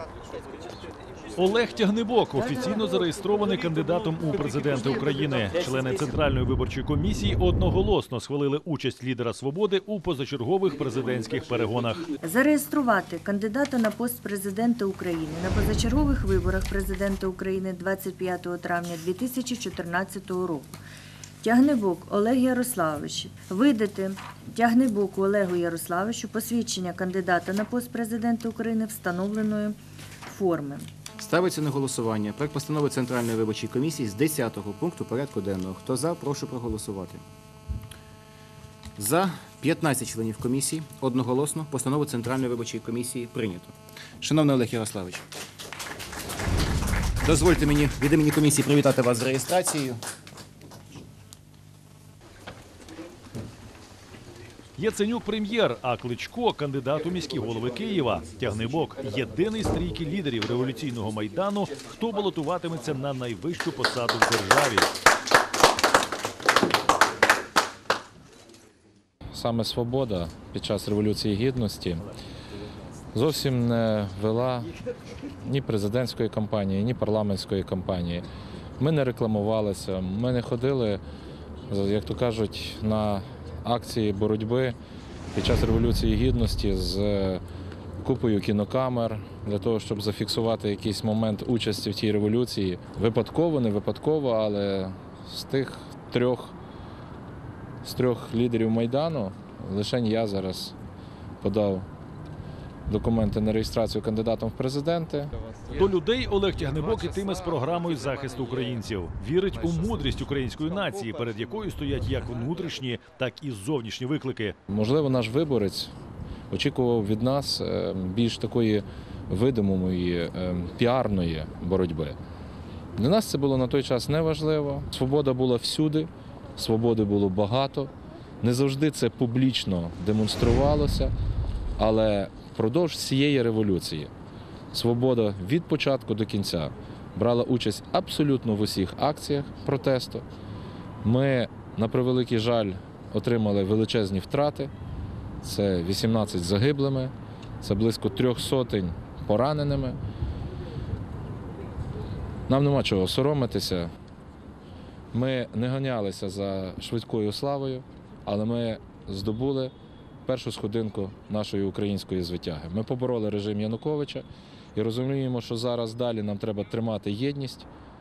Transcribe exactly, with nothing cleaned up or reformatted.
Олег Тягнибок офіційно зареєстрований кандидатом у президенти України. Члени Центральної виборчої комісії одноголосно схвалили участь лідера «Свободи» у позачергових президентських перегонах. Зареєструвати кандидата на пост президента України на позачергових виборах президента України двадцять п'ятого травня дві тисячі чотирнадцятого року. Тягнибок Олег Ярославович. Видати Тягнибоку Олегу Ярославовичу посвідчення кандидата на пост президента України встановленої форми. Ставиться на голосування проект постанови Центральної виборчої комісії з десятого пункту порядку денного. Хто за, прошу проголосувати. За п'ятнадцять членів комісії одноголосно постанову Центральної виборчої комісії прийнято. Шановний Олег Ярославович, дозвольте мені від імені комісії привітати вас з реєстрацією. Яценюк – прем'єр, а Кличко – кандидат у міські голови Києва. Тягнибок – єдиний з трійки лідерів революційного Майдану, хто балотуватиметься на найвищу посаду в державі. Саме «Свобода» під час Революції Гідності зовсім не вела ні президентської кампанії, ні парламентської кампанії. Ми не рекламувалися, ми не ходили, як то кажуть, на акції боротьби під час Революції Гідності з купою кінокамер для того, щоб зафіксувати якийсь момент участі в тій революції. Випадково, не випадково, але з тих трьох, з трьох лідерів Майдану лише я зараз подав документи на реєстрацію кандидатом в президенти. До людей Олег Тягнибок ітиме з програмою захисту українців. Вірить у мудрість української нації, перед якою стоять як внутрішні, так і зовнішні виклики. Можливо, наш виборець очікував від нас більш такої видимої, піарної боротьби. Для нас це було на той час неважливо. Свобода була всюди, свободи було багато. Не завжди це публічно демонструвалося, але впродовж цієї революції «Свобода» від початку до кінця брала участь абсолютно в усіх акціях протесту. Ми, на превеликий жаль, отримали величезні втрати. Це вісімнадцять загиблими, це близько трьох сотень пораненими. Нам нема чого соромитися. Ми не ганялися за швидкою славою, але ми здобули першу сходинку нашої української звитяги. Ми побороли режим Януковича і розуміємо, що зараз далі нам треба тримати єдність,